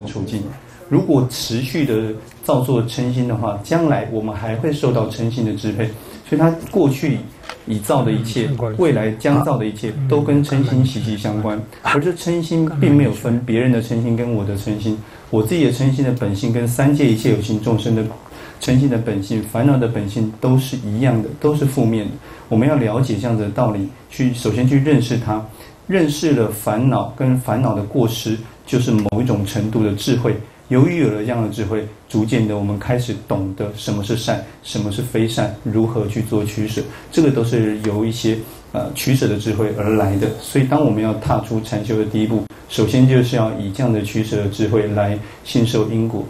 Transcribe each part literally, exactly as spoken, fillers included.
处境。如果持续的造作嗔心的话，将来我们还会受到嗔心的支配。所以他过去已造的一切，未来将造的一切，都跟嗔心息息相关。而这嗔心并没有分别人的嗔心跟我的嗔心，我自己的嗔心的本性跟三界一切有情众生的嗔心的本性、烦恼的本性都是一样的，都是负面的。我们要了解这样子的道理，去首先去认识它，认识了烦恼跟烦恼的过失，就是某一种程度的智慧。由于有了这样的智慧，逐渐的我们开始懂得什么是善，什么是非善，如何去做取舍，这个都是由一些呃取舍的智慧而来的。所以当我们要踏出禅修的第一步，首先就是要以这样的取舍的智慧来信受因果。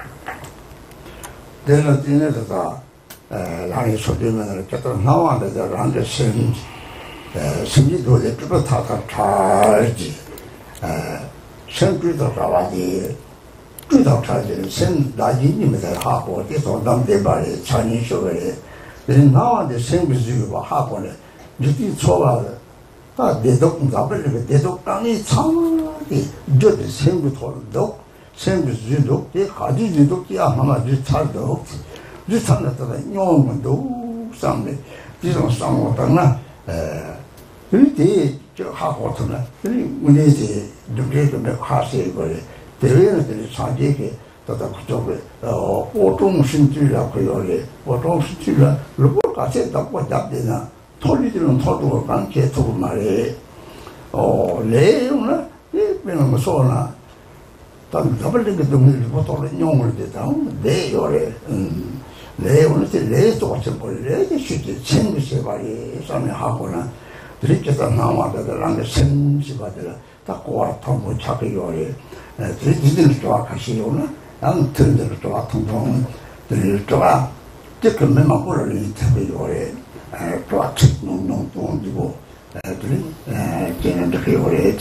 对了，今天这个呃，让你说的那个叫做难忘的，叫让这生呃生意多的，这个他他差距呃生知道啥玩意？知道差距，生那一你们在哈国的说咱们这边的产业社会的，人难忘的生不是吧哈国的，你的错了的，他这都咱们这个这都刚一长的，这的生不错都。生不是都这哈地的都这样，那么日常都，日常的这个我们都上面这种生活等呢，呃，有的就哈活头了，这里我那些就这个那哈些个的，这个呢这里常见的，到到这个呃，我中生居了可以了，我中生居了，如果搞些到国家的呢，脱离这种脱离关系脱嘛嘞，哦，内容呢，也不能说呢。但咱们这个东西不到了用了的，咱们来要来，嗯，来我们这来做什么？来的学的清晰吧？的上面哈过呢，这里就是南华的那个清晰吧的了，他过了他们差个要的，呃，这里这里做开始有呢，然后听着做通通，这里做啊，这个没嘛过了的特别要的，呃，做吃弄弄东西不，呃，这里呃，这样这个要的。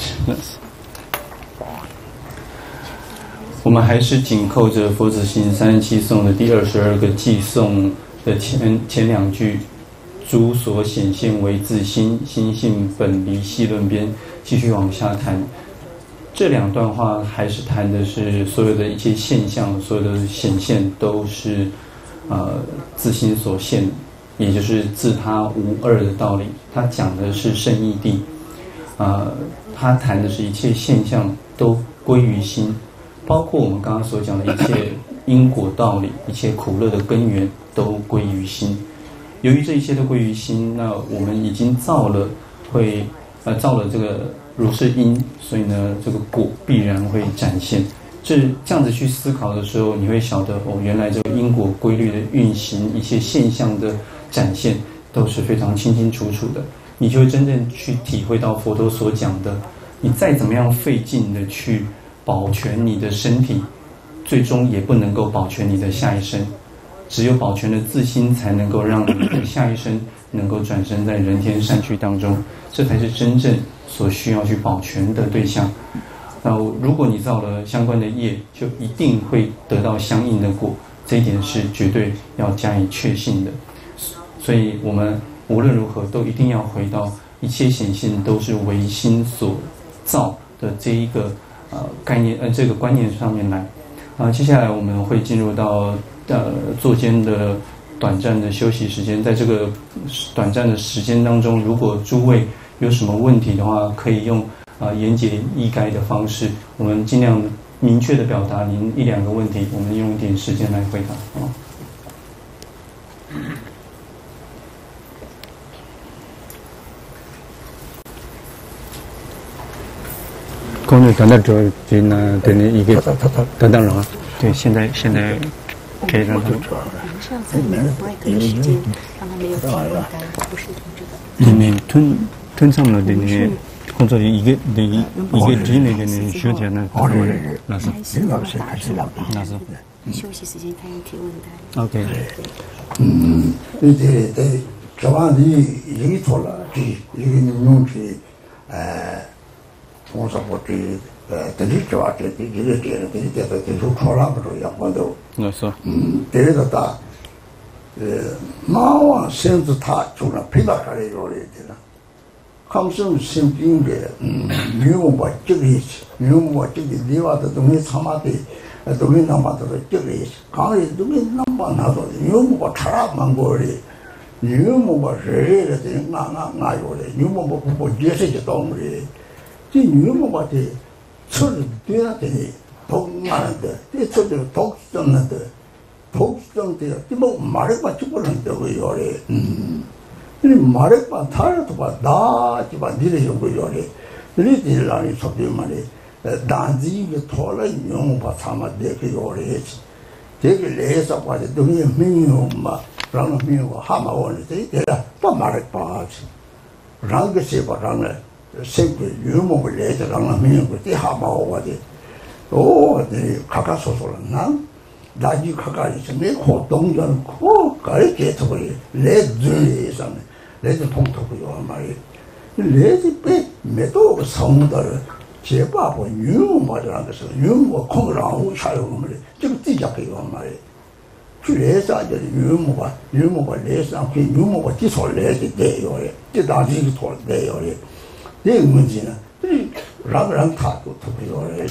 我们还是紧扣着佛子行三十七颂的第二十二个偈颂的前前两句，诸所显现为自心，心性本离细论边，继续往下谈。这两段话还是谈的是所有的一切现象，所有的显现都是呃自心所现，也就是自他无二的道理。他讲的是圣义谛，呃，他谈的是一切现象都归于心。包括我们刚刚所讲的一切因果道理，一切苦乐的根源都归于心。由于这一切都归于心，那我们已经造了会呃造了这个如是因，所以呢这个果必然会展现。这这样子去思考的时候，你会晓得哦，原来这个因果规律的运行，一切现象的展现都是非常清清楚楚的。你就会真正去体会到佛陀所讲的，你再怎么样费劲的去保全你的身体，最终也不能够保全你的下一生。只有保全了自心，才能够让你的下一生能够转生在人天善趣当中，这才是真正所需要去保全的对象。那如果你造了相关的业，就一定会得到相应的果，这一点是绝对要加以确信的。所以我们无论如何都一定要回到一切显现都是唯心所造的这一个呃概念呃这个观念上面来。啊、呃，接下来我们会进入到呃坐间的短暂的休息时间。在这个短暂的时间当中，如果诸位有什么问题的话，可以用啊、呃、言简意赅的方式，我们尽量明确的表达您一两个问题，我们用一点时间来回答啊。 工作等到这这呢，等你一个等等了啊。 对，现在现在可以让他。 上次你们不会给时间让他没有提问单，不是这个。 네, 톤 톤삼로 되네. 콘솔이 이게 네 이게 진행되는 시간이나 나서. 나서. 休息时间看提问单。 OK。 嗯，对对对，这玩意已经错了，这一个用去，呃。我说我这呃，这里主要这这这个这个这这这这出错了不着，也我都。 那是。 嗯，这个大，呃，马王甚至他从那配到这里要来的了， 항상 생긴 게 유모가 적이지. 유모가 적이 네와도 동네 참아대 동네 남아도 적이지. 강에 동네 남아나도 유모가 차라만 거리. 유모가 제대로 된 나나 나요래. 유모가 뭐 제세지 동물이. 이 유모가 돼 철을 돼야 되니 독많은데 이 철을 독성는데 독성 때가 뭐 말해봐 죽을는데 왜 요래. 음. 이 말해봐 타르도 봐 나지봐 니네 연구 요래. 니들 안에 소비만이 단지게 토라 유모가 참아 되게 요래. 되게 내서 봐도 동네 민요마 라는 민요가 하마원이 돼. 내가 또 말해봐. 랑게세 봐라네. 생그 유목을 내더라는 민요가 때 하마오가지. 오, 네 가까소소란나. 나지 가까이서 내 호동전 코 가르쳐 저거리 레드에 있었네. 레드 통토고요 말이. 레드 빼 매도 성들 제바고 유목이라는 것은 유목 콩이라고 사용을 말이. 지금 띠작해요 말이. 그래서 이제 유목과 유목과 레스랑 그 유목과 뒤솔 레드 돼요. 이 나지 돌 돼요. 내 문제는 라그랑 타도特别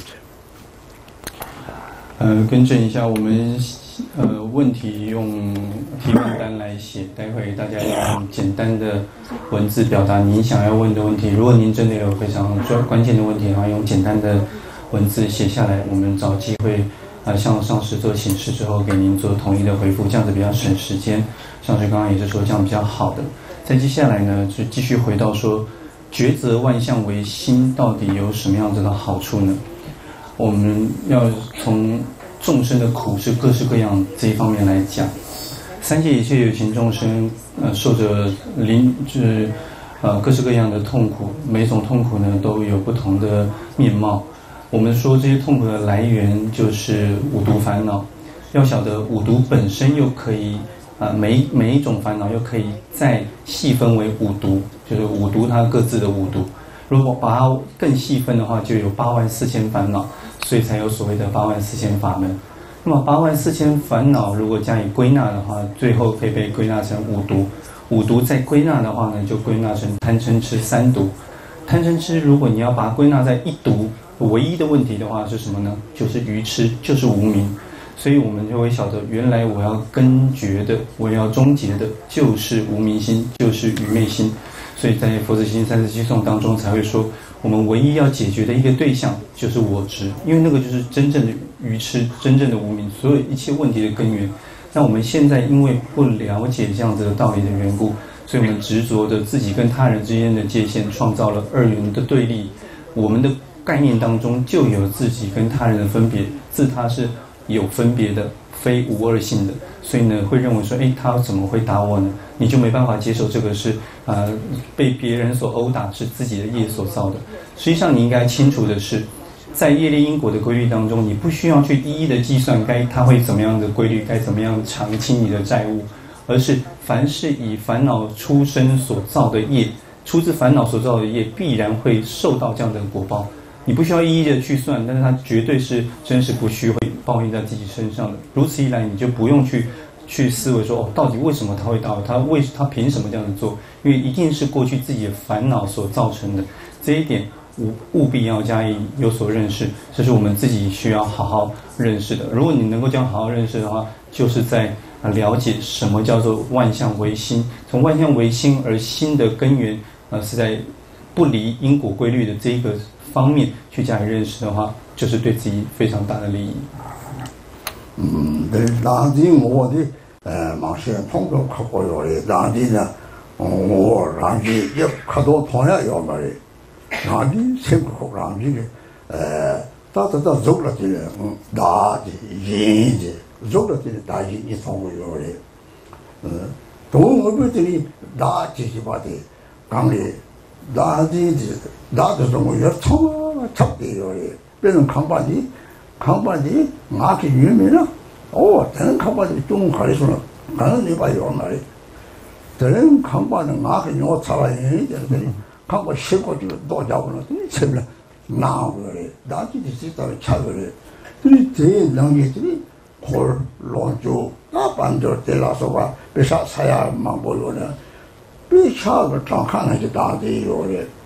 呃，更正一下，我们呃问题用提问单来写，待会大家用简单的文字表达您想要问的问题。如果您真的有非常专关键的问题的话，用简单的文字写下来，我们找机会啊、呃、向上司做显示之后，给您做统一的回复，这样子比较省时间。上司刚刚也是说这样比较好的。再接下来呢，就继续回到说。抉择万象为心到底有什么样子的好处呢？我们要从众生的苦是各式各样这一方面来讲。三界一切有情众生，呃，受着临就是呃各式各样的痛苦，每种痛苦呢都有不同的面貌。我们说这些痛苦的来源就是五毒烦恼。要晓得五毒本身又可以。啊、呃，每每一种烦恼又可以再细分为五毒，就是五毒它各自的五毒。如果把它更细分的话，就有八万四千烦恼，所以才有所谓的八万四千法门。那么八万四千烦恼如果加以归纳的话，最后可以被归纳成五毒。五毒再归纳的话呢，就归纳成贪嗔痴三毒。贪嗔痴如果你要把它归纳在一毒，唯一的问题的话是什么呢？就是愚痴，就是无明。所以我们就会晓得，原来我要根绝的，我要终结的，就是无明心，就是愚昧心。所以在佛子行三十七颂当中才会说，我们唯一要解决的一个对象就是我执，因为那个就是真正的愚痴，真正的无明，所有一切问题的根源。那我们现在因为不了解这样子的道理的缘故，所以我们执着的自己跟他人之间的界限，创造了二元的对立。我们的概念当中就有自己跟他人的分别，自他是有分别的，非无二性的，所以呢，会认为说，哎，他怎么会打我呢？你就没办法接受这个是呃被别人所殴打，是自己的业所造的。实际上，你应该清楚的是，在业力因果的规律当中，你不需要去一一的计算该它会怎么样的规律，该怎么样偿清你的债务，而是凡是以烦恼出生所造的业，出自烦恼所造的业，必然会受到这样的果报。你不需要一一的去算，但是它绝对是真实不虚，会报应在自己身上的。如此一来，你就不用去去思维说，哦，到底为什么他会打我？他为他凭什么这样子做？因为一定是过去自己的烦恼所造成的。这一点务务必要加以有所认识，这是我们自己需要好好认识的。如果你能够这样好好认识的话，就是在了解什么叫做万象为心，从万象为心而心的根源，呃，是在不离因果规律的这一个方面去加以认识的话，就是对自己非常大的利益。 嗯，对，当地我的呃，马上通过考过有的，当地呢，我当地也考到同样要么的，当地全国当地的呃，到到到走了的人，嗯，大的、人的，走了的大的你通过有的，嗯，东我们这里大这些吧的，讲的。大的的大的中国也差差的有的，别人看把的，看把的，俺去渔民了，哦，这人看把的中国的说，可能你把有哪里，这人看把的俺去我查了一点的，看把十个就多家伙了，你吃不了，哪个的，大的的是到吃个的，你这两个这里，火龙舟，那半条在那说话，别啥啥呀，忙不了的。别下个张看那些大的有的，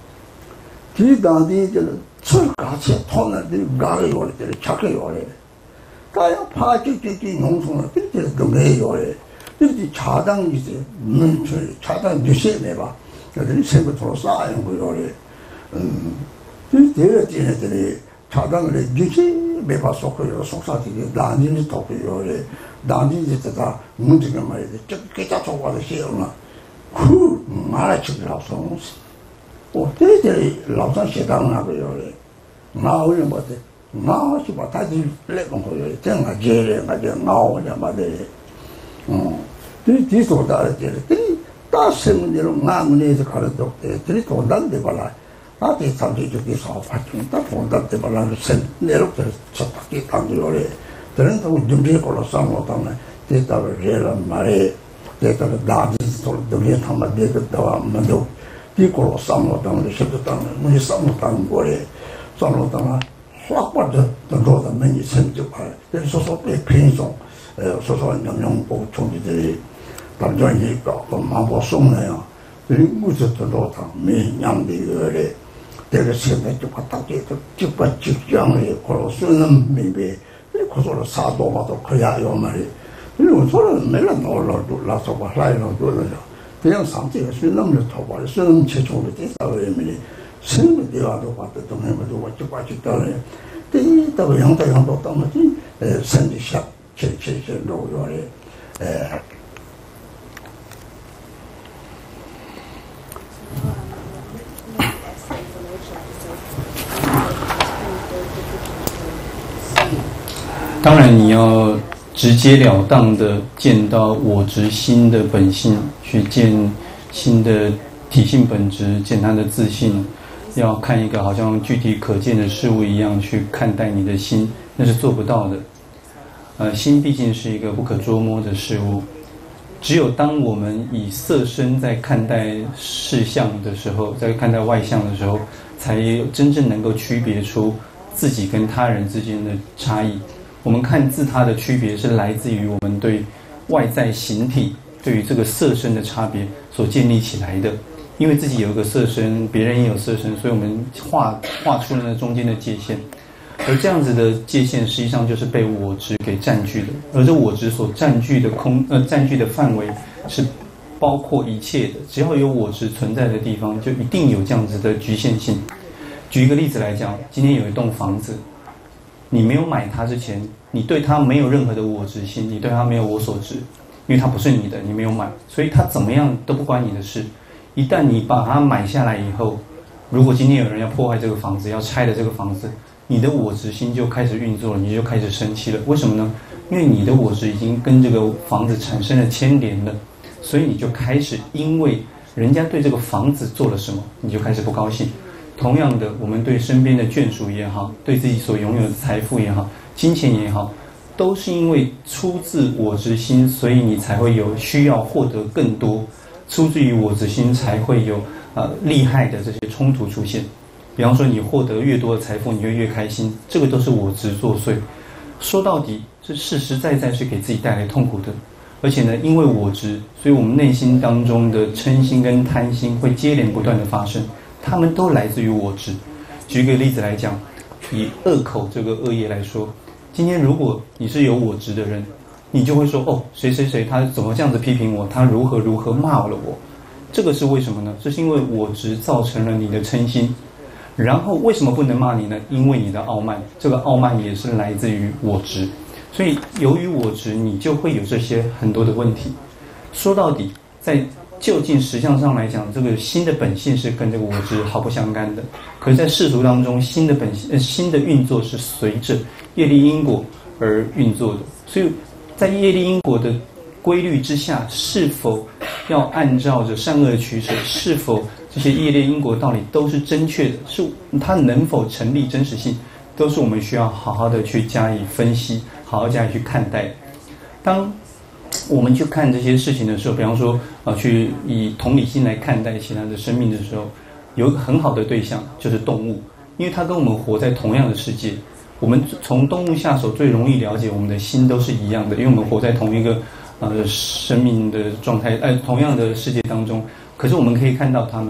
그 다음에 철 같이 톤을 가게 요래 착게 요래 다야 파지지지 농촌을 그때 동네 요래 그때 차당 이제 문 차당 뉴스에 내봐 그들이 세부터 쌓아온 거 요래 음 그때 얘네들이 차당을 뉴스 매봐 쏘고요 속사들이 난진이 또 요래 난진이 때다 문제가 말이야 깨자 쪽와서 시험나 그 말아치기라서 어, 때들이 라오산 시장을 하고요. 나오려 못해. 나오지 마. 다들 레몬 거요. tenga 제레 가게 나오냐 말이야. 어. 이 뒤도 다르지. 다 세문대로 나무에서 가르쳐 때 들이 돈단데 봐라. 아들 삼지 저기서 받는다. 돈단데 봐라. sen 내려서 저기 당겨래. 그런 거 준비 걸어 싸고 다음에 대답을 해라 말에 대답을 나지 돌돌이 한번 되겠다. 만도 이걸로 싸먹었다는 싶었다는 문이 싸먹었다는 거래 싸먹었다는 확 빠져 던져다 맨이 생겨발 그래서 소소의 빈송 소소한 영양보 총기들이 단전이니까 그 마보 속네요 그리고 무슨 던져다 매냥들이 그래 내가 시간에 좀 갔다 오게도 직접 직장을 걸어 쓰는 미비 그리고 서로 사도마도 그야요 말이 그리고 서로 매일 놀러도 라서 발라이로 돌려요 그냥 상태가 수능을 터버려 수능 최초로 됐다고 하면 수능 대화도 봤다 동해도 왔지 왔지 따라 때다고 양다 양도 떠나지 선지샷 제제제로 요래 에 当然你要直截了当的见到我执心的本性，去见心的体性本质，见它的自性，要看一个好像具体可见的事物一样去看待你的心，那是做不到的。呃，心毕竟是一个不可捉摸的事物，只有当我们以色身在看待事相的时候，在看待外相的时候，才真正能够区别出自己跟他人之间的差异。我们看自他的区别是来自于我们对外在形体对于这个色身的差别所建立起来的。因为自己有一个色身，别人也有色身，所以我们画画出了那中间的界限。而这样子的界限实际上就是被我执给占据的，而这我执所占据的空呃占据的范围是包括一切的。只要有我执存在的地方，就一定有这样子的局限性。举一个例子来讲，今天有一栋房子。你没有买它之前，你对它没有任何的我执心，你对它没有我所执，因为它不是你的，你没有买，所以它怎么样都不关你的事。一旦你把它买下来以后，如果今天有人要破坏这个房子，要拆了这个房子，你的我执心就开始运作了，你就开始生气了。为什么呢？因为你的我执已经跟这个房子产生了牵连了，所以你就开始因为人家对这个房子做了什么，你就开始不高兴。同样的，我们对身边的眷属也好，对自己所拥有的财富也好，金钱也好，都是因为出自我执心，所以你才会有需要获得更多，出自于我执心才会有呃利害的这些冲突出现。比方说你获得越多的财富，你会越开心，这个都是我执作祟。说到底是实实在在是给自己带来痛苦的。而且呢，因为我执，所以我们内心当中的嗔心跟贪心会接连不断的发生。他们都来自于我执。举一个例子来讲，以恶口这个恶业来说，今天如果你是有我执的人，你就会说哦，谁谁谁他怎么这样子批评我，他如何如何骂了我。这个是为什么呢？这是因为我执造成了你的嗔心。然后为什么不能骂你呢？因为你的傲慢，这个傲慢也是来自于我执。所以由于我执，你就会有这些很多的问题。说到底，在究竟实相上来讲，这个心的本性是跟这个我执毫不相干的。可是，在世俗当中，心的本性、呃、心的运作是随着业力因果而运作的。所以在业力因果的规律之下，是否要按照着善恶取舍，是否这些业力因果道理都是正确的，是它能否成立真实性，都是我们需要好好的去加以分析，好好加以去看待。当我们去看这些事情的时候，比方说啊，去以同理心来看待其他的生命的时候，有一个很好的对象就是动物，因为它跟我们活在同样的世界。我们从动物下手最容易了解我们的心都是一样的，因为我们活在同一个呃生命的状态，呃同样的世界当中。可是我们可以看到它们，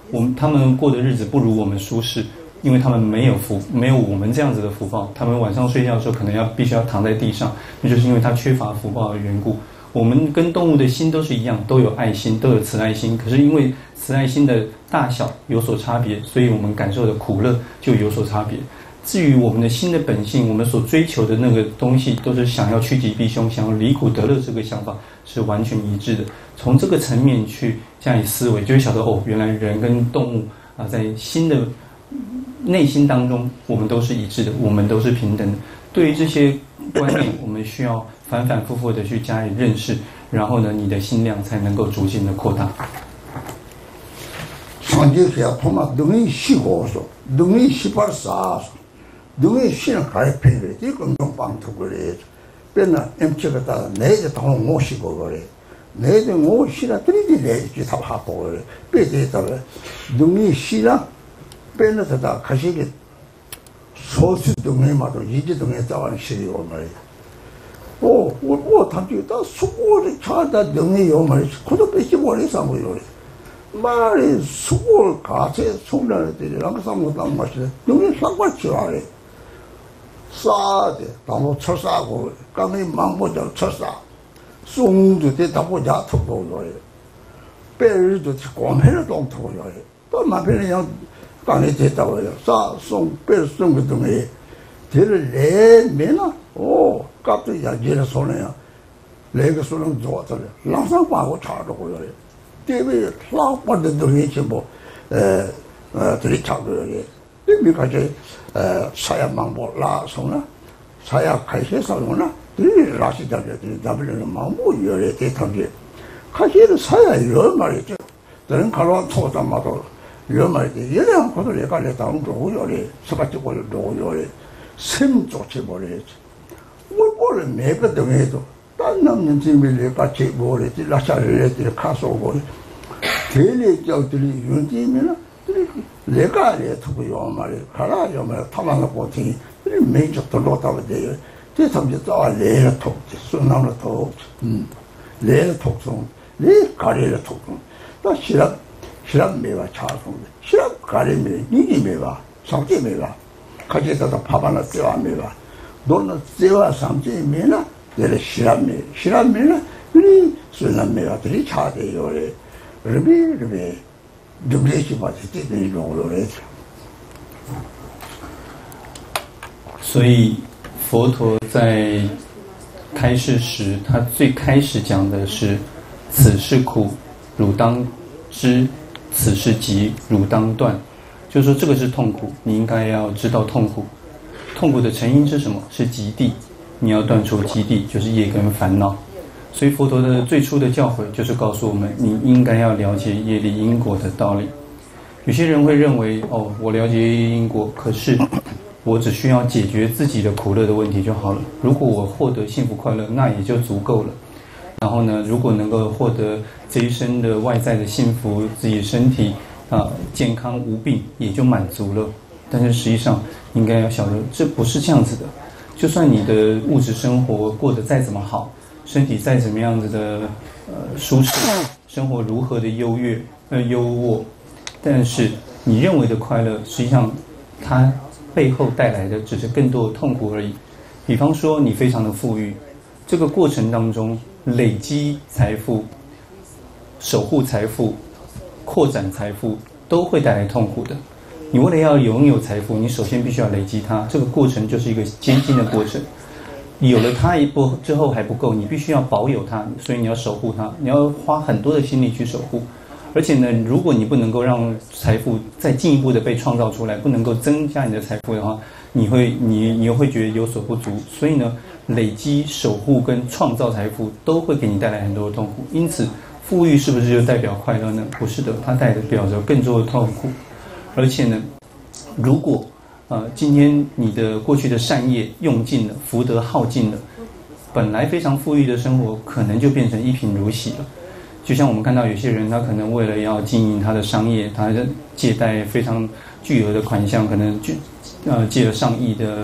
我们他们过的日子不如我们舒适，因为他们没有福，没有我们这样子的福报。他们晚上睡觉的时候可能要必须要躺在地上，那就是因为他缺乏福报的缘故。我们跟动物的心都是一样，都有爱心，都有慈爱心，可是因为慈爱心的大小有所差别，所以我们感受的苦乐就有所差别。至于我们的心的本性，我们所追求的那个东西，都是想要趋吉避凶，想要离苦得乐，这个想法是完全一致的。从这个层面去加以思维，就会晓得哦，原来人跟动物啊，在心的内心当中，我们都是一致的，我们都是平等的。对于这些观念，我们需要反反复复的去加以认识，然后呢，你的心量才能够逐渐的扩大。 성경에 보면 능이 십오소, 능이 십팔사소, 능이 신을 가입해 그래. 이 건강빵도 그래. 맨날 엠치가 다 내지 돈 오십오 그래. 내지 오시라 들이지 내지 다 하고 그래. 빼지다가 능이 시라 빼내서 다 가시게 소수 등에 마도 이지 등에 따라는 시리고 말이야. 오, 오, 오, 단지 다 수고를 차다 능이 요 말이야. 그도 빼지 못해서 뭐 이래. 말이 수고를 가세 송년애들이 항상 못한 것이래. 능이 쌍발치 하래. 싸대, 나무 철사하고, 까미 망보자 철사. 숭도 대 다보자 턱도 그래. 빼리도 꼬매를 동턱 그래. 또 남편이 그냥 강에 됐다고 해요. 싸, 숭, 빼를 숭 등에 대를 내매나? 오, 깝도 야지를 손해야. 내가 손은 좋았더래. 랑상하고 차르고 그래. 때문에 락받는 등이 뭐, 에, 어, 들이차고 그래. 미까지 에, 사야망보 라서나 사야 가시에서나 들이 라시다들이 답을는 마음고 열에 대통지 가시에는 사야 이런 말이죠. 다른 가로한 토다마도 이런 말이지. 열에 고도 내가 내 다음 로 열에 서가지고 로 열에 샘 좋지 모르겠지. 뭘 모르 매个 등에도 딴 남는 짐을 같이 모르지 라샤를 애들이 가서 오고 대리 격들이 윤지면은 내가 아래 두고 요 말이 가라 요 말이 타만하고 보더니 매주 돌아다가 돼요. 대삼지 또 내가 톡지 순나무 톡, 음, 내가 톡송, 내 가리를 톡송. 또 시랍 시랍 매와 차송, 시랍 가리 매, 니기 매와, 삼지 매와, 가지에다가 밥 하나 떼와 매와, 너는 떼와 삼지 매나 내가 시랍 매, 시랍 매나 우리 순나무 매와들이 차대요. 그러면 그러면 所以佛陀在开示时，他最开始讲的是此是苦，汝当知；此是集，汝当断。就是说这个是痛苦，你应该要知道痛苦。痛苦的成因是什么？是极地，你要断除极地，就是业跟烦恼。所以佛陀的最初的教诲就是告诉我们，你应该要了解业力因果的道理。有些人会认为，哦，我了解业力因果，可是我只需要解决自己的苦乐的问题就好了。如果我获得幸福快乐，那也就足够了。然后呢，如果能够获得这一生的外在的幸福，自己身体啊、呃、健康无病，也就满足了。但是实际上，应该要晓得，这不是这样子的。就算你的物质生活过得再怎么好，身体再怎么样子的呃舒适，生活如何的优越呃优渥，但是你认为的快乐，实际上它背后带来的只是更多的痛苦而已。比方说你非常的富裕，这个过程当中累积财富、守护财富、扩展财富都会带来痛苦的。你为了要拥有财富，你首先必须要累积它，这个过程就是一个艰辛的过程。有了它一步之后还不够，你必须要保有它，所以你要守护它，你要花很多的心力去守护。而且呢，如果你不能够让财富再进一步的被创造出来，不能够增加你的财富的话，你会你你又会觉得有所不足。所以呢，累积、守护跟创造财富都会给你带来很多的痛苦。因此，富裕是不是就代表快乐呢？不是的，它代表着更多的痛苦。而且呢，如果呃，今天你的过去的善业用尽了，福德耗尽了，本来非常富裕的生活可能就变成一贫如洗了。就像我们看到有些人，他可能为了要经营他的商业，他借贷非常巨额的款项，可能就呃借了上亿的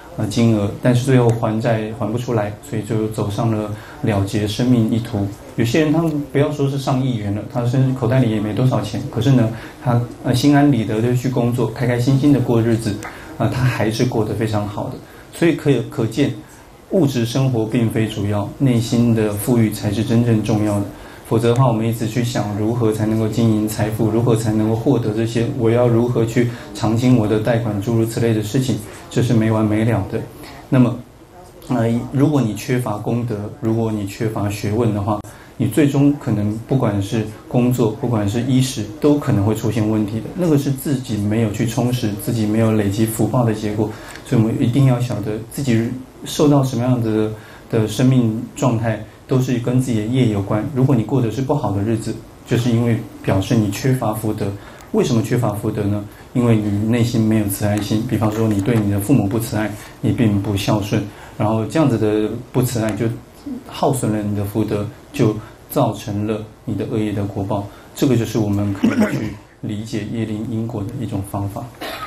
呃金额，但是最后还债还不出来，所以就走上了了结生命一途。有些人他们不要说是上亿元了，他甚至口袋里也没多少钱，可是呢，他呃心安理得的去工作，开开心心的过日子，啊、呃，他还是过得非常好的。所以可可见，物质生活并非主要，内心的富裕才是真正重要的。否则的话，我们一直去想如何才能够经营财富，如何才能够获得这些，我要如何去偿清我的贷款，诸如此类的事情，这是没完没了的。那么，呃，如果你缺乏功德，如果你缺乏学问的话，你最终可能不管是工作，不管是衣食，都可能会出现问题的。那个是自己没有去充实，自己没有累积福报的结果。所以我们一定要晓得自己受到什么样子的的生命状态，都是跟自己的业有关。如果你过的是不好的日子，就是因为表示你缺乏福德。为什么缺乏福德呢？因为你内心没有慈爱心。比方说，你对你的父母不慈爱，你并不孝顺，然后这样子的不慈爱就耗损了你的福德，就造成了你的恶业的果报。这个就是我们可以去理解业力因果的一种方法。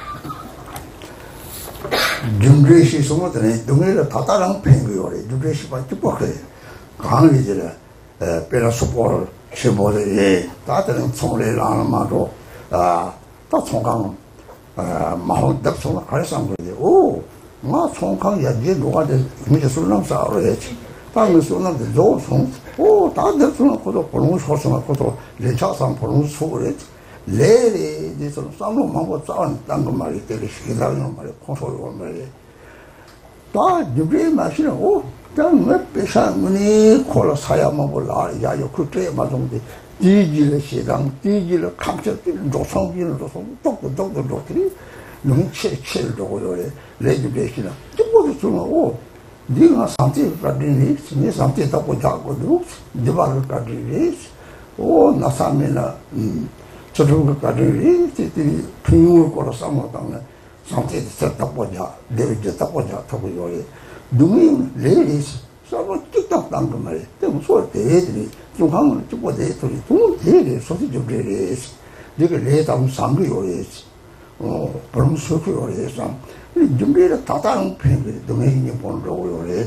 준비시 소모들은 동네를 다 다른 팽거래. 준비시밖에 못해. 강의들은 에 빼라 수보를 시보들이 다들은 총례를 하는 말로 아다 총강 아 마음 답송을 가르치는 거지. 오, 나 총강이야. 이제 누가 돼? 이제 술남 싸우래지. 방금 술남들 좋은 오, 다들 술남 것도 보는 소스나 것도 레차상 보는 소그래지. 레리 이제 싸움로 망고 싸운 딴 거 말이 되게 시기다는 말이 콘솔로 말이 다 준비 마시는 오 딴왜 배상문이 콜라 사야만 몰라 야요 그때 맞은데 디지를 시당 디지를 감격되는 조성기는 조성 똑똑 똑똑 똑들이 능치 치를 두고 요래 레지베이시나 뜻보도 주는 오 네가 상태까지니 네 상태 잡고 자고도 네발을 까지니 오 나사면은 음 저런것까지 이들이 평균을 걸어서 못하는 상태에서 졌다 보자, 내려졌다 보자 하고 요래 눈이 레리스 서로 찍다딴 거 말이야. 때문에 소리 대들이 좀 하면 찍고 대들이 좀 대리 소리 좀 레리스 내가 레다운 상그 요래스 어 그럼 소리 요래스 준비를 다 다른 편들이 눈에 보느라고 요래스.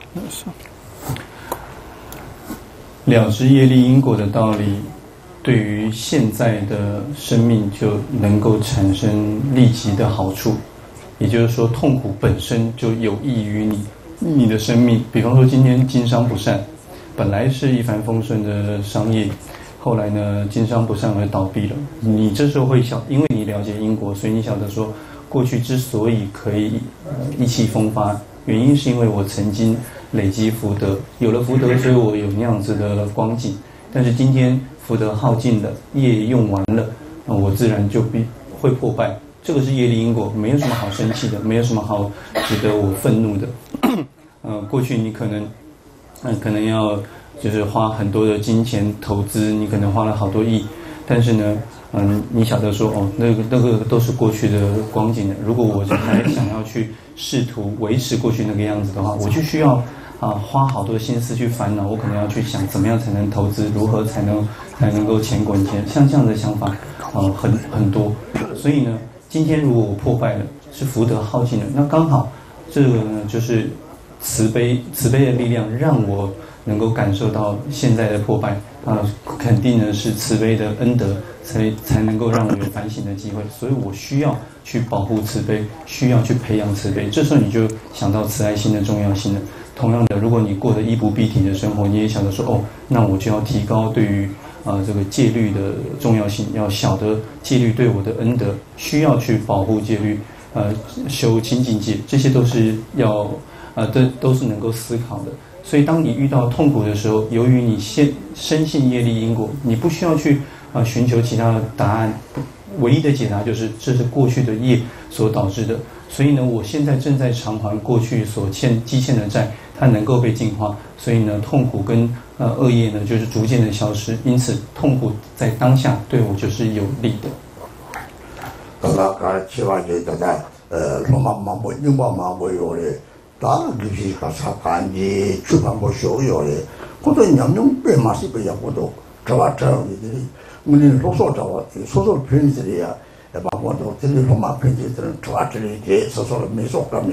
了知业力因果的道理，对于现在的生命就能够产生立即的好处，也就是说，痛苦本身就有益于你你的生命。比方说，今天经商不善，本来是一帆风顺的商业，后来呢，经商不善而倒闭了。你这时候会晓，因为你了解因果，所以你晓得说，过去之所以可以呃意气风发，原因是因为我曾经累积福德，有了福德，所以我有那样子的光景。但是今天福德耗尽了，业用完了，那我自然就必会破败。这个是业力因果，没有什么好生气的，没有什么好值得我愤怒的。呃，过去你可能，嗯、呃，可能要就是花很多的金钱投资，你可能花了好多亿，但是呢，嗯，你晓得说哦，那个那个都是过去的光景了。如果我还想要去试图维持过去那个样子的话，我就需要。啊，花好多心思去烦恼，我可能要去想怎么样才能投资，如何才能才能够钱滚钱，像这样的想法，呃，很很多。所以呢，今天如果我破败了，是福德耗尽了，那刚好这个呢，就是慈悲慈悲的力量，让我能够感受到现在的破败啊、呃，肯定呢是慈悲的恩德，才才能够让我有反省的机会。所以我需要去保护慈悲，需要去培养慈悲。这时候你就想到慈爱心的重要性了。同样的，如果你过得衣不蔽体的生活，你也想着说，哦，那我就要提高对于啊、呃、这个戒律的重要性，要晓得戒律对我的恩德，需要去保护戒律，呃，修清净戒，这些都是要啊，这、呃、都是能够思考的。所以，当你遇到痛苦的时候，由于你先深信业力因果，你不需要去啊、呃、寻求其他的答案，唯一的解答就是这是过去的业所导致的。所以呢，我现在正在偿还过去所欠积欠的债，它能够被净化，所以呢，痛苦跟呃恶业呢就是逐渐的消失。因此，痛苦在当下对我就是有利的。 到那个七八岁的在呃，罗马马不英国马不有的，大就是个啥干的，出版不少有的，好多娘娘别马是不一样，我都这话这样的，我们罗嗦这话，说说平时的呀。把我都这里罗马平时的抓这里些，说说没说干的，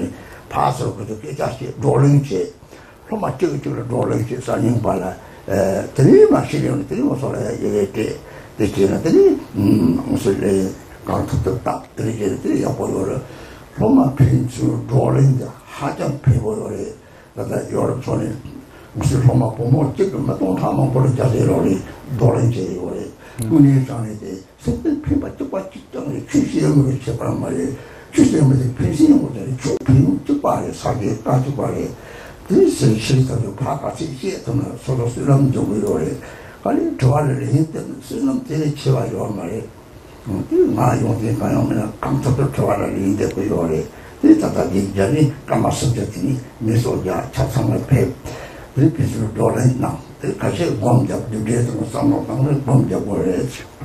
파서 그렇게 자식 로랭제 로마 저기저기 로랭제 사진 발라 에 드리마 시리온 드리마 소라 이게 되게는 음 무슨 강토다 드리게 야보요를 로마 펜스 로랭제 하장 페보요를 나다 유럽 손에 무슨 로마 보모 지금 또 하면 보는 자세로리 로랭제 요리 문이 전에 sempre prima di qualche giorno ci siamo che c'è per male ci siamo di pensiamo di più più di quale saghe tanto quale di se scelta di pagati chiedono solo se non giocare quali trovare le gente se non tiene ci va io male ma io ti fanno una canto per trovare le gente qui ore di tata di giorni come soggetti mi so già 차상을 배 ripeto dole no kasi bomja di geto sono sono bomja bore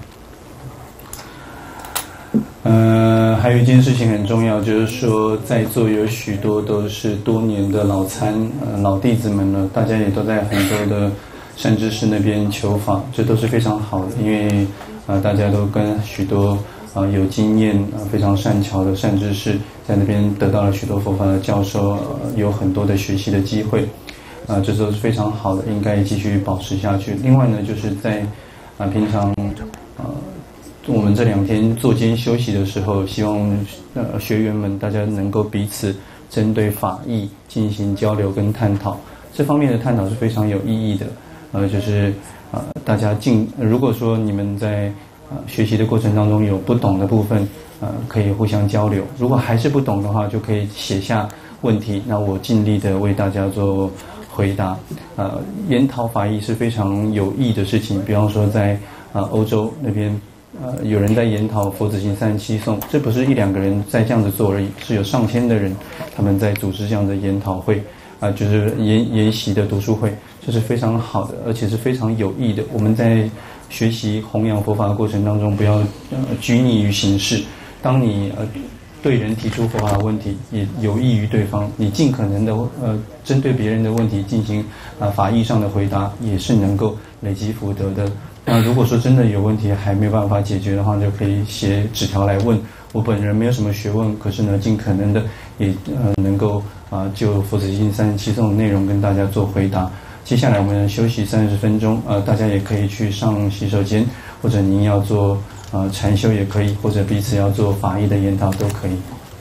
呃，还有一件事情很重要，就是说在座有许多都是多年的老参呃老弟子们呢，大家也都在很多的善知识那边求法，这都是非常好的，因为呃大家都跟许多呃有经验呃非常善巧的善知识在那边得到了许多佛法的教授，呃有很多的学习的机会，啊、呃、这都是非常好的，应该继续保持下去。另外呢，就是在啊、呃、平常呃。我们这两天坐间休息的时候，希望呃学员们大家能够彼此针对法义进行交流跟探讨。这方面的探讨是非常有意义的。呃，就是呃大家尽如果说你们在呃学习的过程当中有不懂的部分，呃可以互相交流。如果还是不懂的话，就可以写下问题，那我尽力的为大家做回答。呃，研讨法义是非常有益的事情。比方说在呃欧洲那边。呃，有人在研讨佛子行三十七颂，这不是一两个人在这样子做而已，是有上千的人，他们在组织这样的研讨会，啊、呃，就是研研习的读书会，这是非常好的，而且是非常有益的。我们在学习弘扬佛法的过程当中，不要呃拘泥于形式。当你呃对人提出佛法的问题，也有益于对方，你尽可能的呃针对别人的问题进行啊、呃、法义上的回答，也是能够累积福德的。那如果说真的有问题还没有办法解决的话，就可以写纸条来问。我本人没有什么学问，可是呢，尽可能的也呃能够啊、呃、就佛子行三十七颂的内容跟大家做回答。接下来我们休息三十分钟，呃，大家也可以去上洗手间，或者您要做呃禅修也可以，或者彼此要做法义的研讨都可以。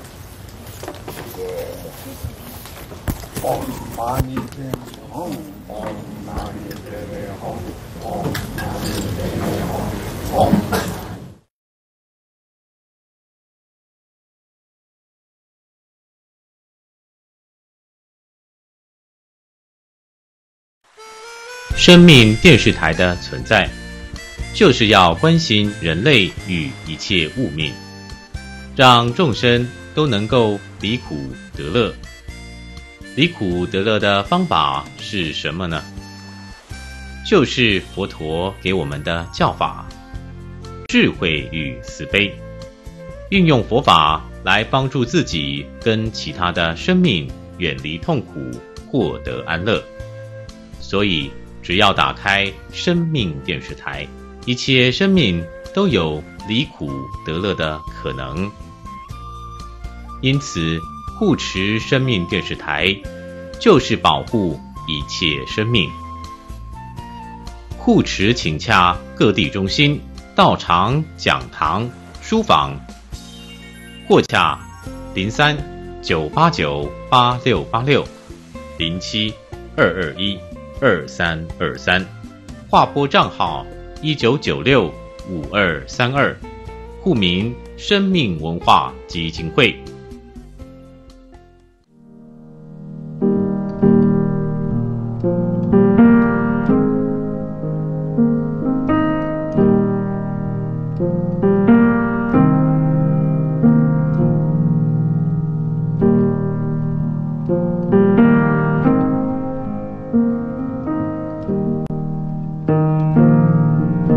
生命电视台的存在，就是要关心人类与一切物命，让众生都能够离苦得乐。离苦得乐的方法是什么呢？就是佛陀给我们的教法，智慧与慈悲，运用佛法来帮助自己跟其他的生命远离痛苦，获得安乐。所以只要打开生命电视台，一切生命都有离苦得乐的可能。因此护持生命电视台，就是保护一切生命。护持请洽各地中心、道场、讲堂、书房，或洽零三九八九八六八六零七二二一二三二三，划拨账号一九九六五二三二，户名生命文化基金会。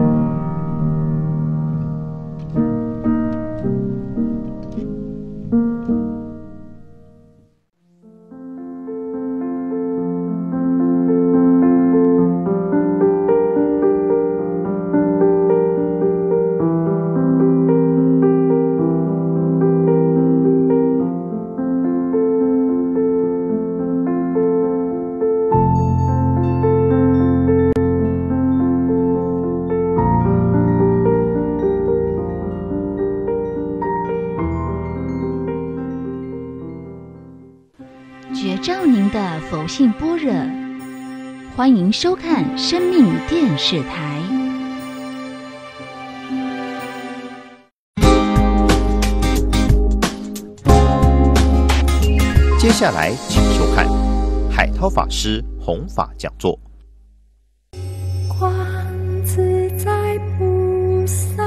嗯。 热，欢迎收看生命电视台。 接下来请收看海涛法师弘法讲座。 观自在菩萨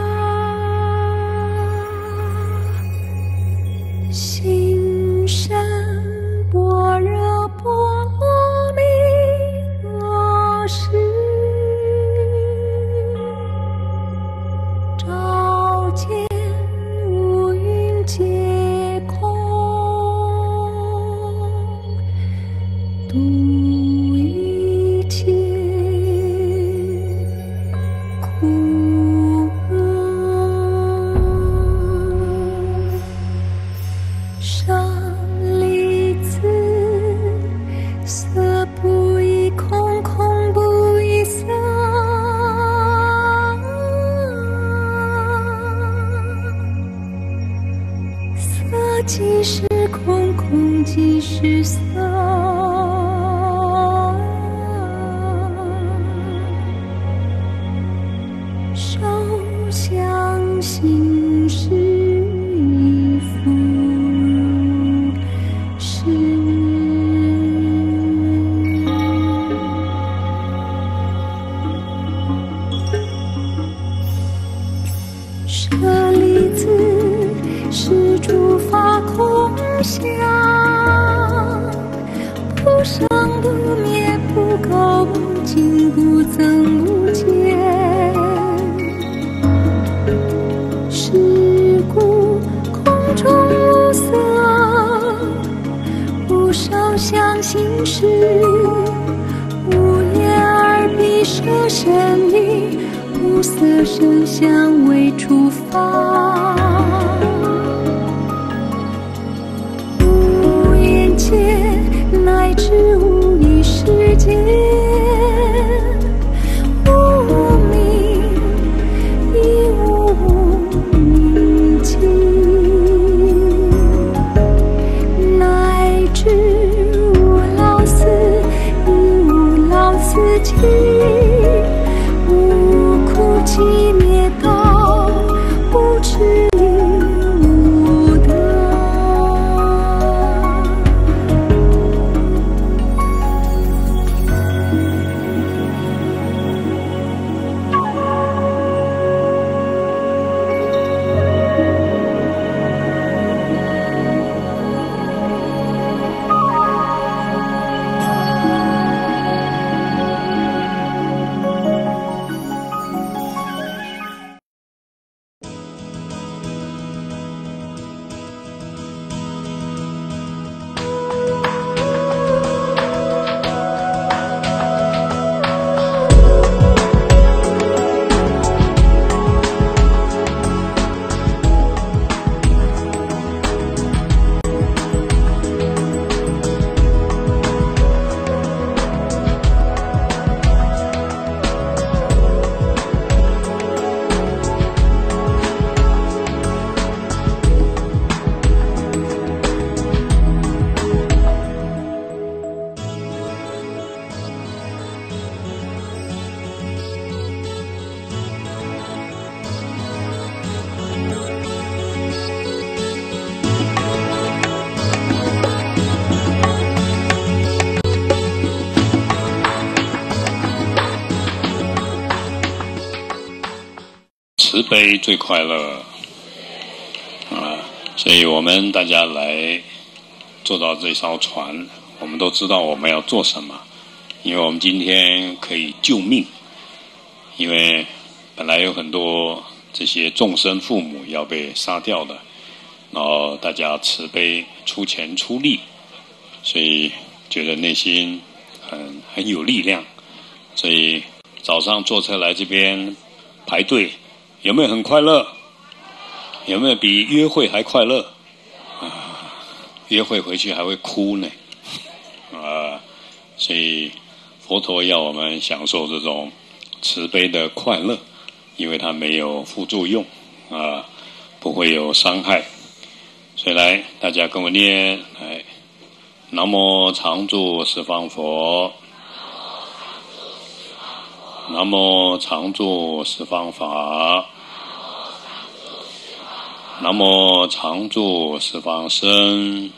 心生般若波罗蜜多时，照见五蕴皆空，度一切苦厄。舍利子，色不异空，空不异色，色即是空，空即是色。受想行识亦复如是。舍利子，是诸法空相，不生不灭，不垢不净，不增不减。是故空中无色，无受想行识，无眼耳鼻舌身意，无色声香味触法，无眼界乃至无意识界，无明亦无明尽，乃至无老死亦无老死尽，无苦集灭道，无痴无得。 慈悲最快乐啊！所以我们大家来坐到这艘船，我们都知道我们要做什么，因为我们今天可以救命，因为本来有很多这些众生父母要被杀掉的，然后大家慈悲出钱出力，所以觉得内心很很有力量，所以早上坐车来这边排队。有没有很快乐？有没有比约会还快乐？啊，约会回去还会哭呢，啊，所以佛陀要我们享受这种慈悲的快乐，因为它没有副作用，啊，不会有伤害。所以来，大家跟我念，来， 南无常住十方佛。南无常住十方法。南无常住十方身。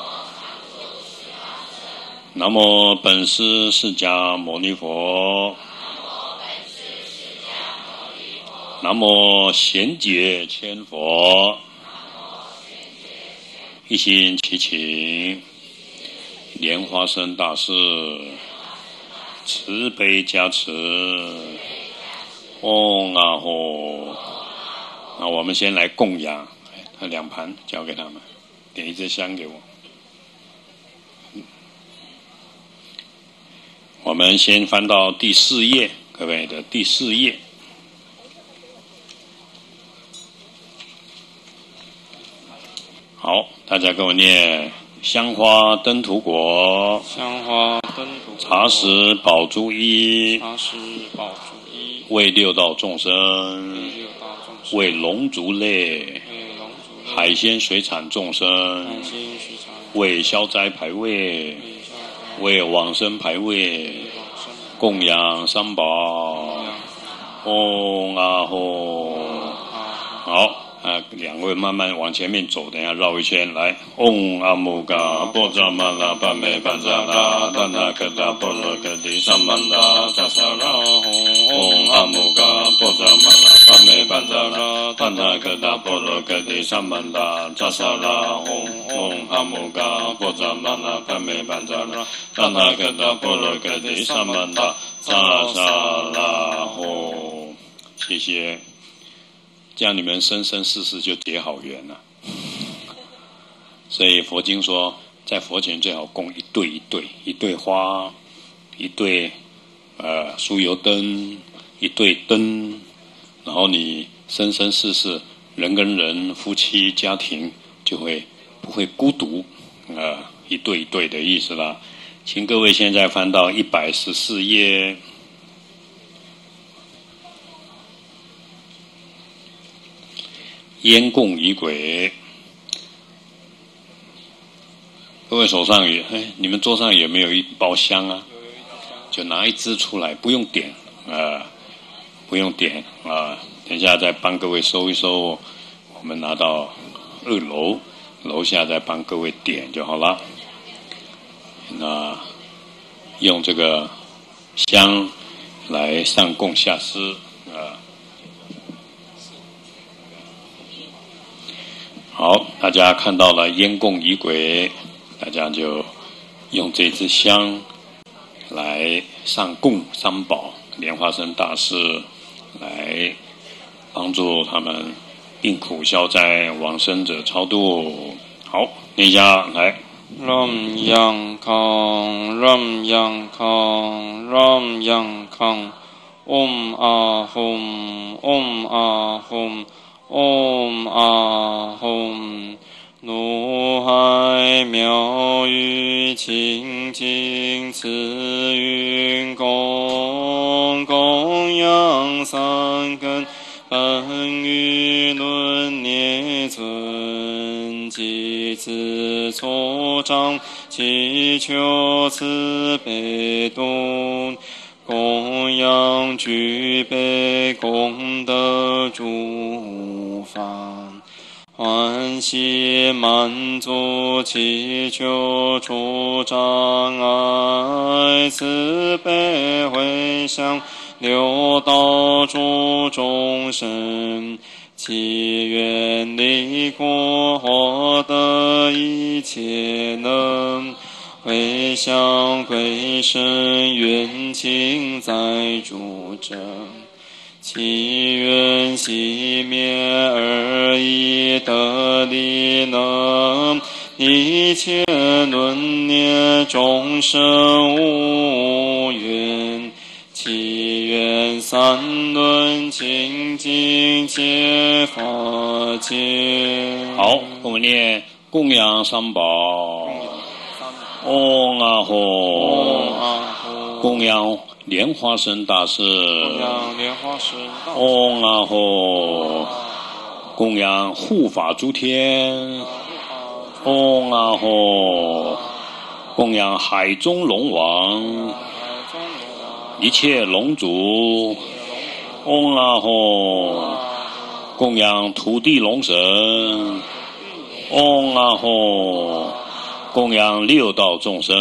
南无本师释迦牟尼佛。南无贤劫千佛。一心祈请莲花生大士慈悲加持。嗡啊吽。那我们先来供养，那两盘交给他们，点一支香给我。我们先翻到第四页，各位的第四页。好，大家跟我念：香花灯土果， 香花灯土果， 茶食宝珠衣， 茶食宝珠衣， 为六道众生， 为六道众生， 为龙族类， 为龙族类， 海鲜水产众生， 海鲜水产， 为消灾排位，为往生排位，供养三宝。嗡啊吽。好。啊，两位慢慢往前面走，等一下绕一圈来。嗡阿姆嘎波扎玛拉巴美巴扎拉达那克达波罗克迪萨曼达扎萨拉吽。嗡阿姆嘎波扎玛拉巴美巴扎拉达那克达波罗克迪萨曼达扎萨拉吽。嗡阿姆嘎波扎玛拉巴美巴扎拉达那克达波罗克迪萨曼达扎萨拉吽。谢谢。这样你们生生世世就结好缘了。所以佛经说，在佛前最好供一对一对，一对花，一对呃酥油灯，一对灯，然后你生生世世人跟人、夫妻家庭就会不会孤独，呃，一对一对的意思啦。请各位现在翻到一百十四页。烟供仪轨，各位手上也，哎，你们桌上有没有一包香啊？就拿一支出来，不用点，啊、呃，不用点啊、呃。等一下再帮各位收一收，我们拿到二楼，楼下再帮各位点就好了。那用这个香来上供下施啊。呃好，大家看到了烟供仪轨，大家就用这支香来上供三宝，莲花生大士来帮助他们病苦消灾，往生者超度。好，念一下来。 Ram yang kang, ram yang kang, ram yang kang, om ah hum, om ah hum。Om Ah Hum， 怒海妙语清净慈云供，供养三根本语轮涅尊，积此措障，祈求慈悲度。供养具备功德诸法，欢喜满足祈求除障碍，慈悲回向六道诸众生，祈愿离苦获得一切能。回向归身愿情在诸者，祈愿熄灭而已得利能，一切轮涅众生无缘，祈愿三轮清净皆法界。 好，我们念供养三宝。嗡啊吽，供养莲花生大士。 供养莲花生大士。 嗡啊吽，供养护法诸天。嗡啊吽， 供养海中龙王，一切龙族，嗡啦吽，供养土地龙神，嗡啦吽，供养六道众生，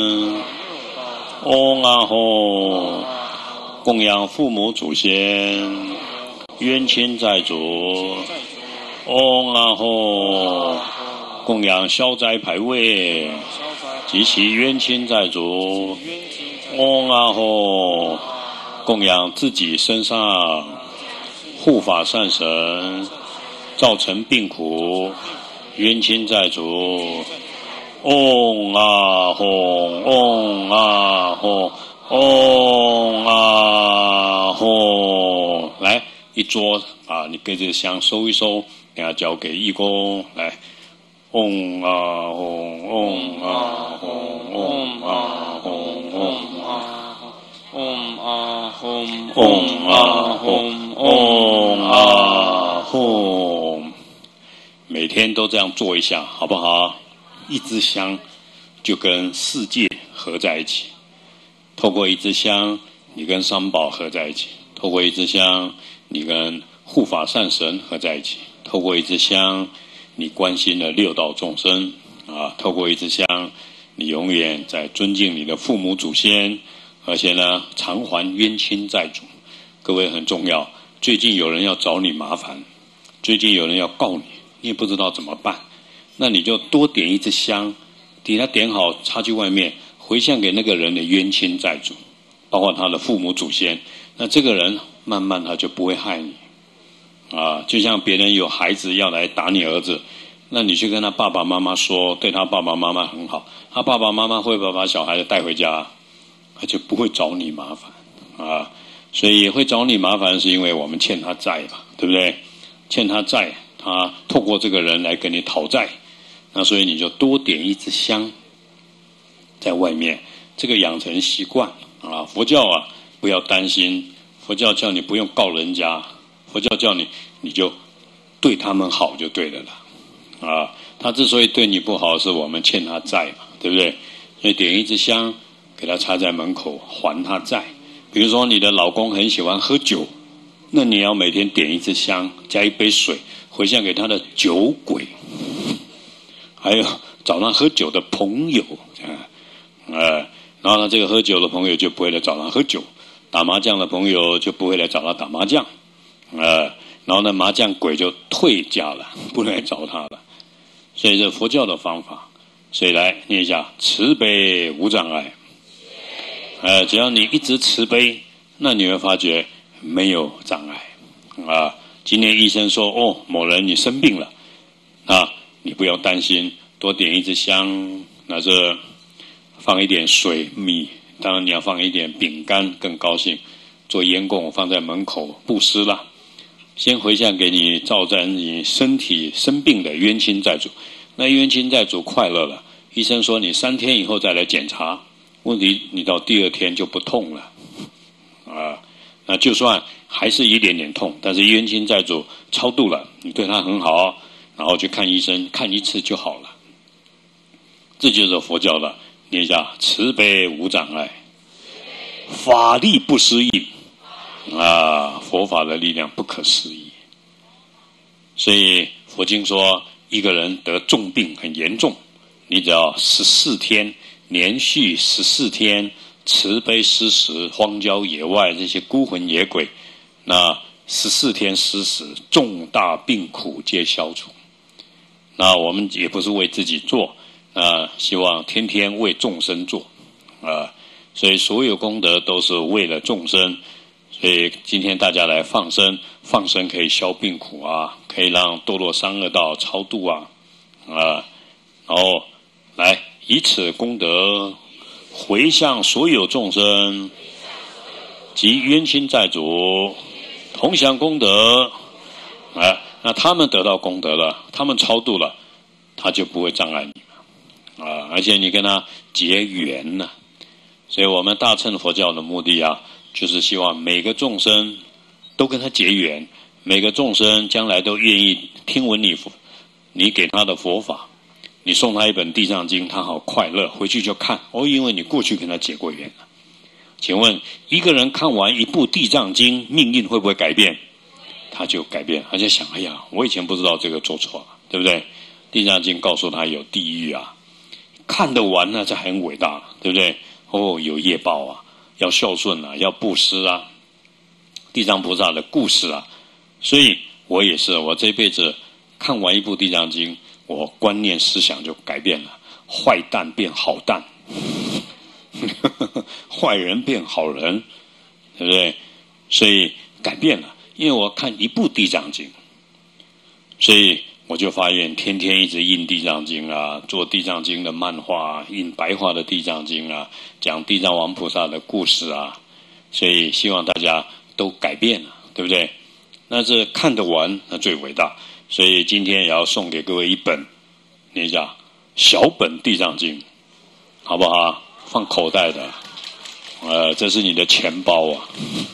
嗡啦吽，供养父母祖先，冤亲债主，嗡啦吽，供养消灾牌位及其冤亲债主，嗡啦吽，供养自己身上护法善神造成病苦冤亲债主，嗡啦吽，嗡啦吽，嗡啦吽。来，一桌啊，你给这个香收一收，等下交给义工来。嗡啊吽，嗡啊吽，嗡啊吽，嗡啊吽，嗡啊吽，嗡啊吽，嗡啊吽。每天都这样做一下，好不好？一支香就跟世界合在一起，透过一支香，你跟三宝合在一起；透过一支香，你跟护法善神合在一起；透过一支香，你关心了六道众生啊！透过一支香，你永远在尊敬你的父母祖先，而且呢，偿还冤亲债主。各位很重要，最近有人要找你麻烦，最近有人要告你，你也不知道怎么办，那你就多点一支香，给他点好，插去外面，回向给那个人的冤亲债主，包括他的父母祖先。那这个人慢慢他就不会害你。啊，就像别人有孩子要来打你儿子，那你去跟他爸爸妈妈说，对他爸爸妈妈很好，他爸爸妈妈会不会把小孩子带回家？他就不会找你麻烦啊。所以会找你麻烦，是因为我们欠他债嘛，对不对？欠他债，他透过这个人来跟你讨债，那所以你就多点一支香在外面，这个养成习惯啊。佛教啊，不要担心，佛教叫你不用告人家。佛教叫你，你就对他们好就对了啦，啊，他之所以对你不好，是我们欠他债嘛，对不对？所以点一支香，给他插在门口，还他债。比如说你的老公很喜欢喝酒，那你要每天点一支香，加一杯水，回向给他的酒鬼，还有找他喝酒的朋友，啊，呃，然后他这个喝酒的朋友就不会来找他喝酒，打麻将的朋友就不会来找他打麻将。呃，然后呢，麻将鬼就退家了，不来找他了。所以这佛教的方法，所以来念一下：慈悲无障碍。呃，只要你一直慈悲，那你会发觉没有障碍啊。今天医生说，哦，某人你生病了啊，你不要担心，多点一支香，那这放一点水米，当然你要放一点饼干，更高兴。做烟供放在门口布施啦。先回向给你照在你身体生病的冤亲债主，那冤亲债主快乐了，医生说你三天以后再来检查，问题你到第二天就不痛了啊。那就算还是一点点痛，但是冤亲债主超度了，你对他很好，然后去看医生，看一次就好了。这就是佛教的，念一下：慈悲无障碍，法力不思议。啊，佛法的力量不可思议。所以佛经说，一个人得重病很严重，你只要十四天，连续十四天慈悲施食荒郊野外这些孤魂野鬼，那十四天施食，重大病苦皆消除。那我们也不是为自己做，啊，希望天天为众生做啊。所以所有功德都是为了众生。所以今天大家来放生，放生可以消病苦啊，可以让堕落三恶道超度啊，啊，然后来以此功德回向所有众生及冤亲债主，同享功德，啊，那他们得到功德了，他们超度了，他就不会障碍你啊，而且你跟他结缘了。所以我们大乘佛教的目的啊，就是希望每个众生都跟他结缘，每个众生将来都愿意听闻你你给他的佛法， 你送他一本《地藏经》，他好快乐，回去就看。哦，因为你过去跟他结过缘了。请问，一个人看完一部《地藏经》，命运会不会改变？他就改变，他就想：哎呀，我以前不知道这个做错了，对不对？《地藏经》告诉他有地狱啊，看得完呢，这很伟大，对不对？哦，有业报啊，要孝顺啊，要布施啊，地藏菩萨的故事啊。所以我也是，我这辈子看完一部《地藏经》，我观念思想就改变了，坏蛋变好蛋。坏人变好人，对不对？所以改变了，因为我看一部《地藏经》，所以我就发现天天一直印《地藏经》啊，做《地藏经》的漫画啊，印白话的《地藏经》啊，讲地藏王菩萨的故事啊，所以希望大家都改变了，对不对？那这看得完，那最伟大。所以今天也要送给各位一本，念一下小本《地藏经》，好不好？放口袋的，呃，这是你的钱包啊。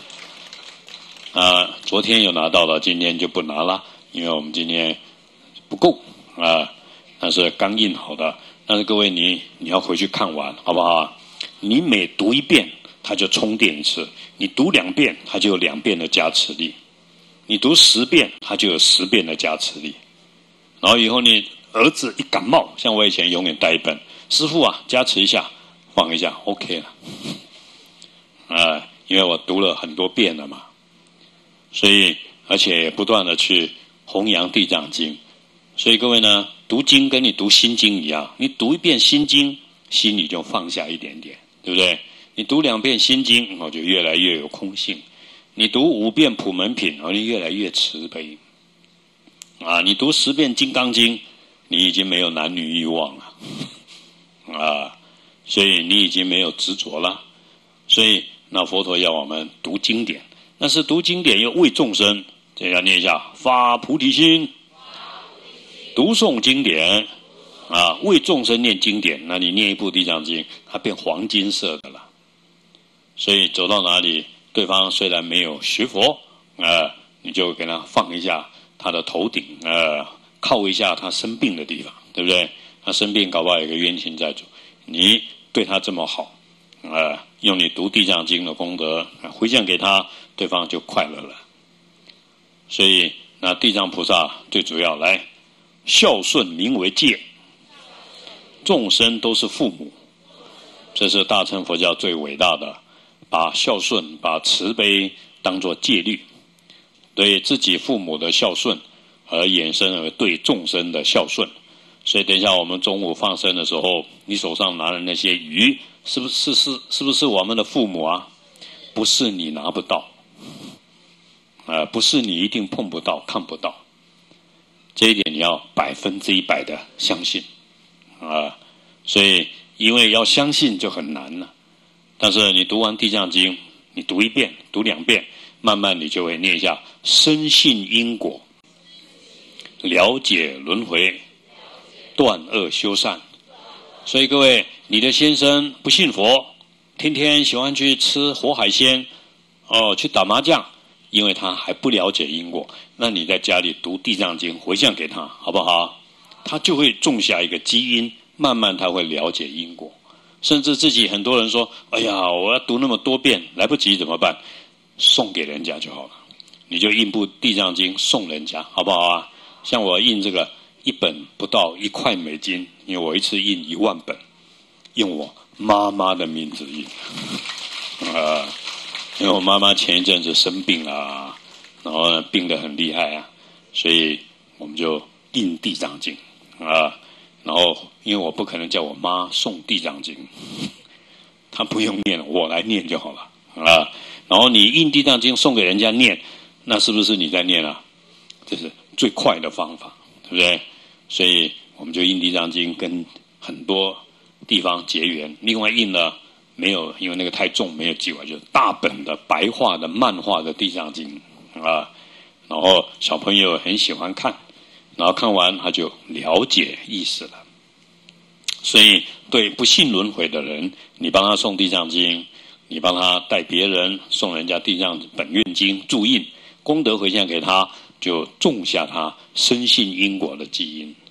啊，昨天有拿到了，今天就不拿了，因为我们今天不够啊。那是刚印好的，但是各位你你要回去看完，好不好？你每读一遍，它就充电一次；你读两遍，它就有两遍的加持力；你读十遍，它就有十遍的加持力。然后以后你儿子一感冒，像我以前永远带一本，师父啊，加持一下。放一下 ，OK 了，啊、呃，因为我读了很多遍了嘛，所以而且不断的去弘扬地藏经，所以各位呢，读经跟你读心经一样，你读一遍心经，心里就放下一点点，对不对？你读两遍心经，我就越来越有空性；你读五遍普门品，哦，你越来越慈悲。啊，你读十遍金刚经，你已经没有男女欲望了，啊。所以你已经没有执着了，所以那佛陀要我们读经典，但是读经典又为众生，这要念一下发菩提心，读诵经典啊，为众生念经典。那你念一部地藏经，它变黄金色的了。所以走到哪里，对方虽然没有学佛，呃，你就给他放一下他的头顶，呃，靠一下他生病的地方，对不对？他生病搞不好有个冤亲债主。你对他这么好，呃，用你读地藏经的功德回向给他，对方就快乐了。所以那地藏菩萨最主要来孝顺名为戒，众生都是父母，这是大乘佛教最伟大的，把孝顺、把慈悲当作戒律，对自己父母的孝顺，而衍生而对众生的孝顺。所以等一下我们中午放生的时候，你手上拿的那些鱼，是不是是是不是我们的父母啊？不是你拿不到，啊、呃，不是你一定碰不到、看不到，这一点你要百分之一百的相信，啊、呃，所以因为要相信就很难了。但是你读完地藏经，你读一遍、读两遍，慢慢你就会念一下深信因果，了解轮回。断恶修善，所以各位，你的先生不信佛，天天喜欢去吃活海鲜，哦，去打麻将，因为他还不了解因果。那你在家里读地藏经回向给他，好不好？他就会种下一个基因，慢慢他会了解因果。甚至自己很多人说：“哎呀，我要读那么多遍，来不及怎么办？送给人家就好了。你就印部地藏经送人家，好不好啊？像我印这个。”一本不到一块美金，因为我一次印一万本，用我妈妈的名字印，啊、呃，因为我妈妈前一阵子生病啊，然后呢病得很厉害啊，所以我们就印地藏经啊、呃，然后因为我不可能叫我妈送地藏经，她不用念，我来念就好了啊。然后你印地藏经送给人家念，那是不是你在念啊？这是最快的方法，对不对？所以我们就印地藏经跟很多地方结缘。另外印了没有，因为那个太重没有寄完，就是大本的白话的漫画的地藏经啊。然后小朋友很喜欢看，然后看完他就了解意思了。所以对不信轮回的人，你帮他送地藏经，你帮他带别人送人家地藏本愿经注印，功德回向给他，就种下他深信因果的基因。